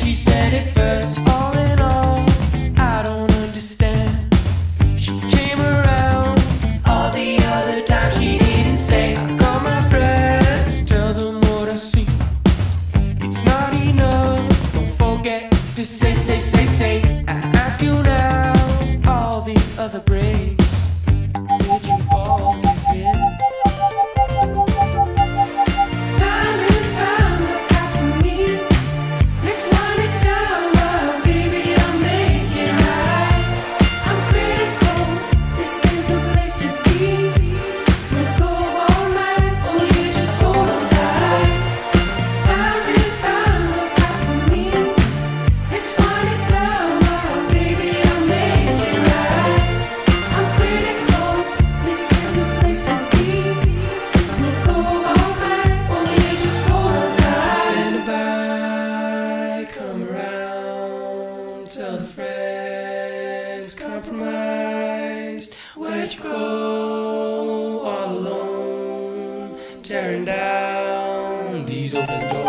she said it first. All in all, I don't understand. She came around all the other times she didn't say. I call my friends, tell them what I see. It's not enough, don't forget to say. I ask you now, all the other breaks, did you all give in? Time and time, look out for me. Let's wind it down, now, baby, I'll make it right. I'm critical, this is the place to be. We'll go all night, oh yeah, just hold on tight. Time and time, look out for me. Let's wind it down, now, baby, I'll make it right. I'm critical, this is the place to be. We'll go all night, oh yeah, just hold on tight. And by come around, tell the friends, compromised. Where'd you go all alone, tearing down these open doors?